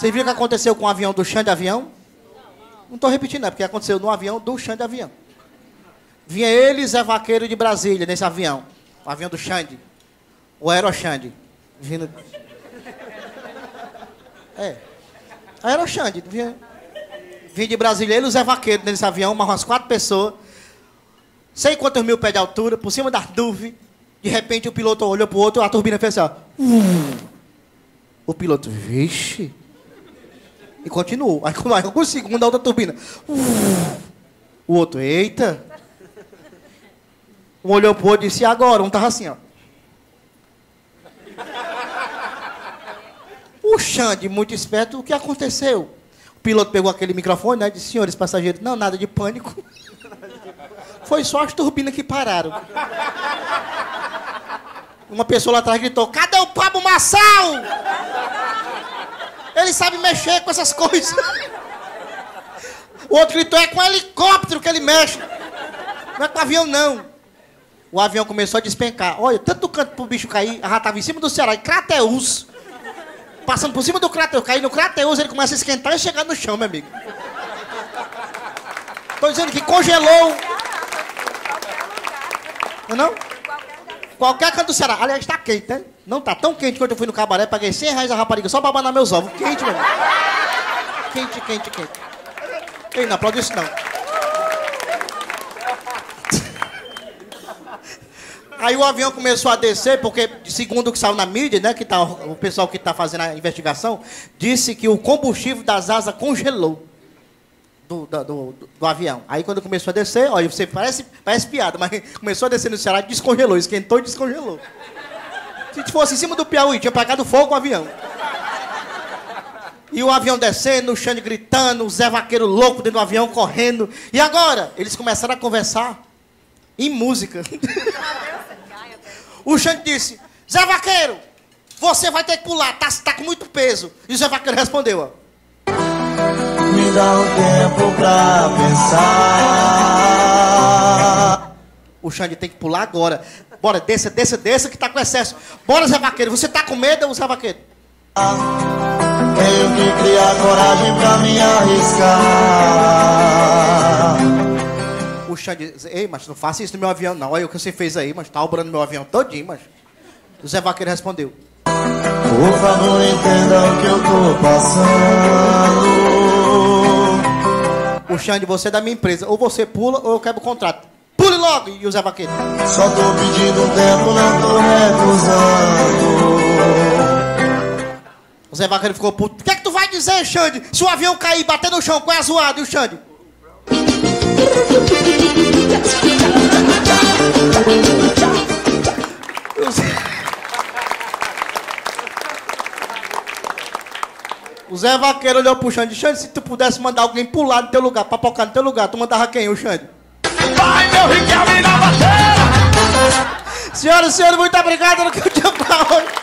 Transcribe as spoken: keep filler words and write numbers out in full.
Vocês viram o que aconteceu com o avião do Xande Avião? Não estou repetindo, é porque aconteceu no avião do Xande Avião. Vinha ele e Zé Vaqueiro de Brasília nesse avião. O avião do Xande. O Aeroxande. Vindo... É. Aeroxande. Vinha... vinha de Brasília ele e o Zé Vaqueiro nesse avião, mais umas quatro pessoas. Sei quantos mil pés de altura, por cima das nuvens. De repente o piloto olhou pro outro, a turbina fez assim, ó. O piloto, vixe. E continuou. Aí, com alguns segundos, a outra turbina. O outro, eita. Um olhou pro outro e disse, e agora? Um tava assim, ó. O Xande, muito esperto, o que aconteceu? O piloto pegou aquele microfone, né? Disse, senhores passageiros, não, nada de pânico. Foi só as turbinas que pararam. Uma pessoa lá atrás gritou, cadê o Pablo Marçal? Ele sabe mexer com essas coisas. O outro gritou, é com helicóptero que ele mexe. Não é com avião, não. O avião começou a despencar. Olha, tanto canto pro bicho cair, a rata estava em cima do Ceará, em Crateús. Passando por cima do Crateús, cair no Crateús, ele começa a esquentar e chegar no chão, meu amigo. Tô dizendo que congelou. Não, não? Qualquer canto do Ceará. Aliás, tá quente, né? Não tá tão quente quanto eu fui no cabaré, paguei cem reais a rapariga só pra abanar meus ovos. Quente, meu. Quente, quente, quente. Ei, não aplaude isso, não. Aí o avião começou a descer, porque, segundo o que saiu na mídia, né, que tá, o pessoal que tá fazendo a investigação, disse que o combustível das asas congelou. Do, do, do, do avião. Aí quando começou a descer, olha, você parece, parece piada, mas começou a descer no Ceará e descongelou, esquentou e descongelou. Se fosse em cima do Piauí, tinha pegado fogo com o avião. E o avião descendo, o Xande gritando, o Zé Vaqueiro louco dentro do avião, correndo. E agora? Eles começaram a conversar em música. O Xande disse, Zé Vaqueiro, você vai ter que pular, tá, tá com muito peso. E o Zé Vaqueiro respondeu, ó. Me dá um tempo pra pensar. O Xande tem que pular agora. Bora, desça, desça, desça que tá com excesso. Bora, Zé Vaqueiro. Você tá com medo, Zé Vaqueiro? Tenho que criar coragem pra me arriscar. O Xande diz, ei, mas não faça isso no meu avião, não. Olha o que você fez aí, mas tá obrando meu avião todinho, mas... O Zé Vaqueiro respondeu. Por favor, entenda o que eu tô passando. O Xande, você é da minha empresa. Ou você pula, ou eu quebro o contrato. Pule logo! E o Zé Vaqueiro? Só tô pedindo um tempo, não tô recusando. O Zé Vaqueiro ficou puto. O que é que tu vai dizer, Xande? Se o avião cair e bater no chão, qual é a zoada? E o Xande? O Zé... O Zé Vaqueiro olhou pro Xande. Xande, se tu pudesse mandar alguém pular no teu lugar, papocar no teu lugar, tu mandava quem, o Xande? Vai, meu Riquelme na bateira! Senhoras e senhores, muito obrigado no que eu tinha pra hoje.